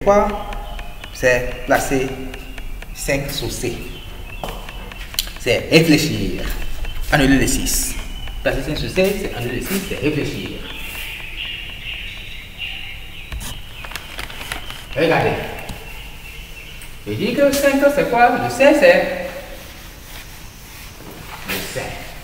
Quoi? C'est placer 5 sur C. C'est réfléchir. Annuler les 6. Placer 5 sur C, c'est annuler les 6, c'est réfléchir. Regardez. Je dis que 5 c'est quoi? Le 5 c'est le 5.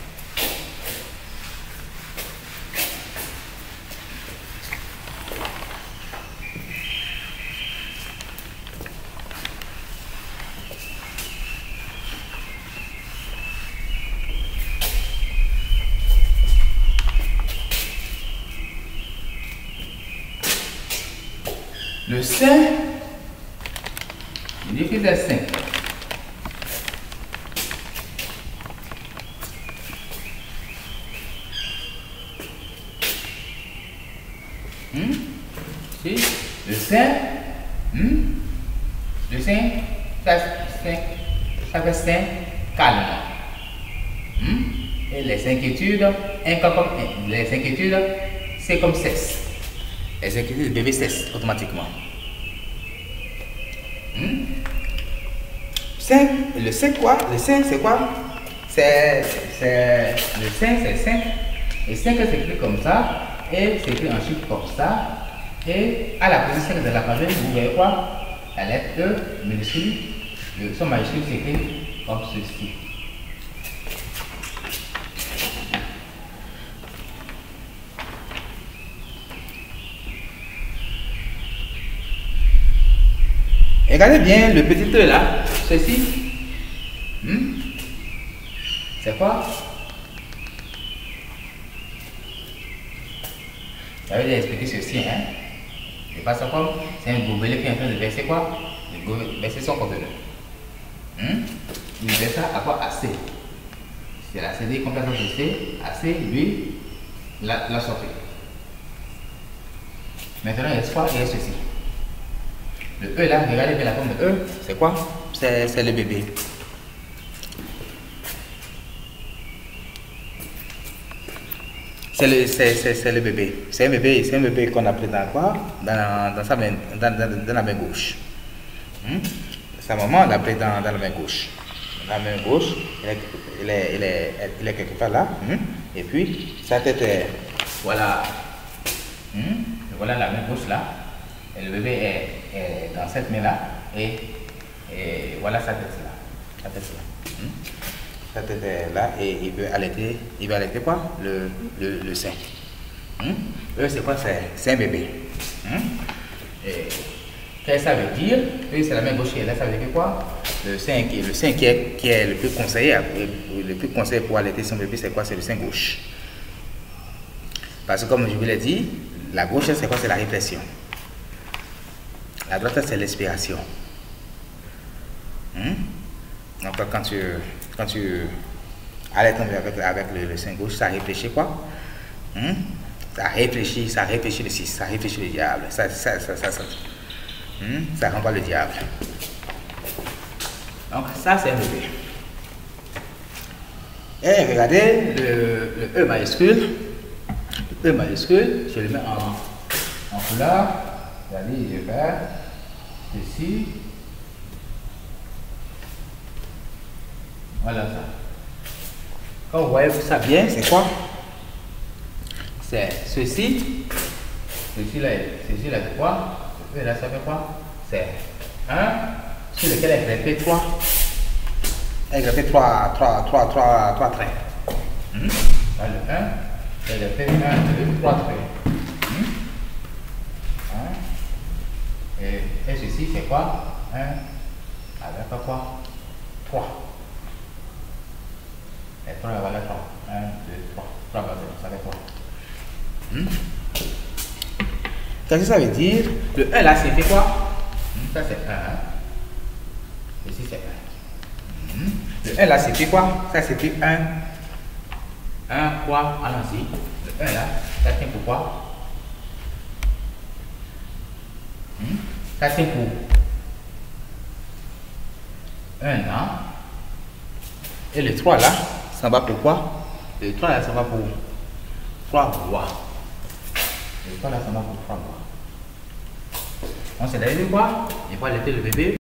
Le 5, je dis que c'est 5. Si, le 5, le 5, ça fait 5 calme. Et les inquiétudes, les inquiétudes, c'est comme cesse. Les inquiétudes, le bébé cesse automatiquement. 5, le 5 quoi? Le 5 c'est quoi? Le 5 c'est 5. Et 5 s'écrit comme ça. Et s'écrit en chiffre comme ça. Et à la position de l'alphabet, vous voyez quoi? La lettre E minuscule. Le son majuscule s'écrit comme ceci. Regardez bien le petit E là, ceci. C'est quoi? Ça veut dire expliquer ceci, hein? C'est pas ça comme, c'est un gobelet qui est en train de verser quoi? De verser son contenu. Il verse ça à quoi? À C. C'est la CD complètement de C, à C, lui, la sortie. Maintenant, il y a quoi? Il y a ceci. Le E là, regardez bien la forme de E, c'est quoi? C'est le bébé. C'est le bébé. C'est un bébé qu'on a pris dans quoi? Dans sa main, dans la main gauche. Sa maman l'a pris dans la main gauche. Dans la main gauche, il est quelque part là. Et puis, sa tête est, voilà. Voilà la main gauche là. Et le bébé est dans cette main là et voilà sa tête là. Sa tête là. Sa tête est là et il veut allaiter quoi? Le sein. C'est quoi? C'est un bébé. Qu'est-ce que ça veut dire? C'est la main gauche qui est là, ça veut dire quoi? Le sein qui est le plus conseillé pour allaiter son bébé, c'est quoi? C'est le sein gauche. Parce que comme je vous l'ai dit, la gauche c'est quoi? C'est la réflexion. La droite, c'est l'inspiration. Donc, quand tu allaites avec le sein gauche, ça réfléchit quoi? Ça réfléchit le 6, ça réfléchit le diable. Ça renvoie le diable. Donc, ça, c'est un bébé. Et regardez le E majuscule. Le E majuscule, je le mets en couleur. Regardez, je vais faire ceci. Voilà ça. Quand vous voyez ça bien, c'est quoi? C'est ceci. Ceci là, c'est quoi? Et là, ça fait quoi? C'est 1 sur lequel est greffé 3. Est greffé 3 traits. Là, le 1, c'est greffé 1, 2, 3 traits. Et ceci, c'est quoi? 1 avec quoi? 3. Et 3, voilà 3. 1, 2, 3. 3, ça fait 3. Qu'est-ce que ça veut dire? Le 1 là, c'était quoi? Ça, c'est 1. Ici, c'est 1. Le 1 là, c'était quoi? Ça, c'était 1. 1 quoi? Allons-y. Le 1 là, ça tient pour quoi? Ça c'est pour 1 an. Et le 3 là, ça va pour quoi? Le 3 là, ça va pour 3 mois. Le 3 là, ça va pour 3 mois. On se lève quoi? Il faut allaiter le bébé.